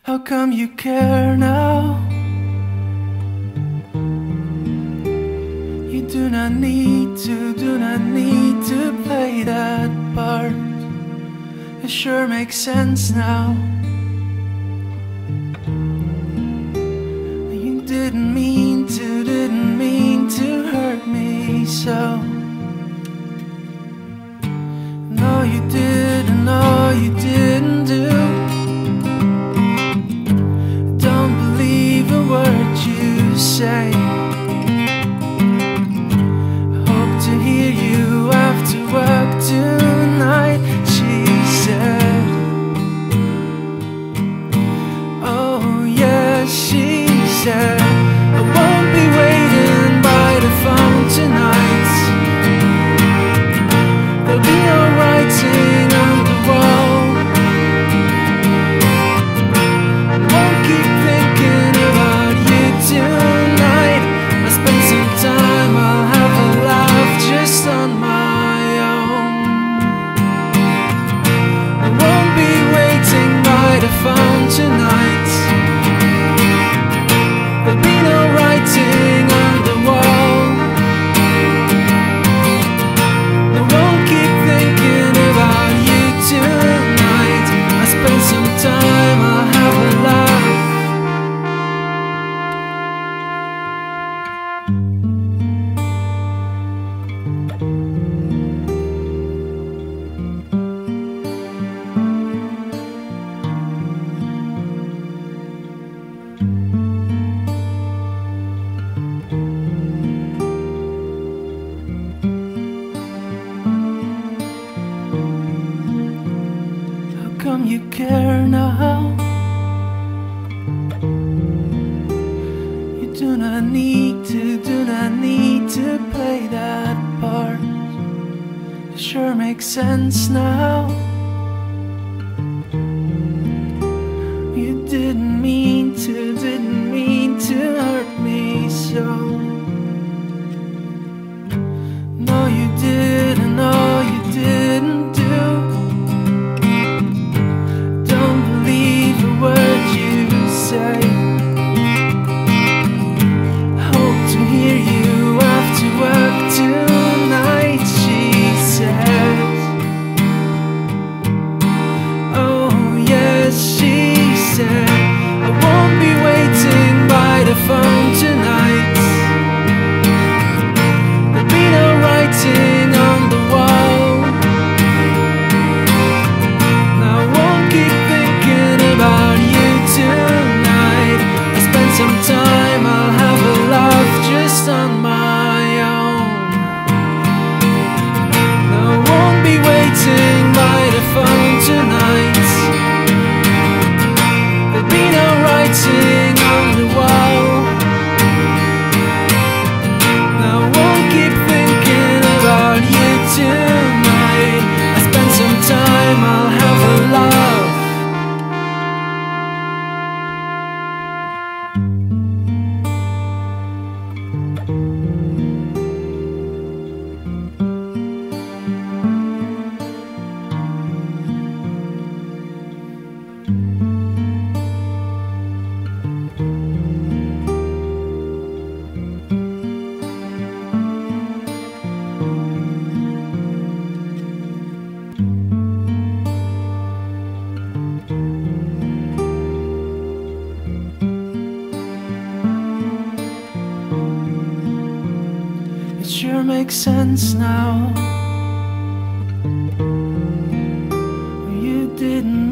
How come you care now? You do not need to play that part. It sure makes sense now. You didn't mean to hurt me so. No, you didn't do. Don't believe a word you say. Hope to hear you after work tonight, she said. Oh yes, she said. I won't be waiting by the phone tonight. There'll be no writing on the wall. I won't keep thinking about you tonight. I'll spend some time, I'll have a laugh just on my own. I won't be waiting by the phone tonight. There'll be no writing on the wall. I won't keep thinking about you tonight. I spend some time, I'll have a laugh. How come you care now? You do not need to play that part. It sure makes sense now. You didn't mean to hurt me so. No, you didn't do. Don't believe a word you say. Hope to hear you after work tonight, she says. Oh yes, she said. I won't be waiting by the phone tonight. There'll be no writing on the wall. Now I won't keep thinking about you tonight. I spend some time, I'll have a laugh just on my own. No, I won't be waiting by the phone tonight. There'll be no writing on the wall. Now I won't keep thinking about you tonight. I spend some time, I'll have a laugh. It sure makes sense now. You didn't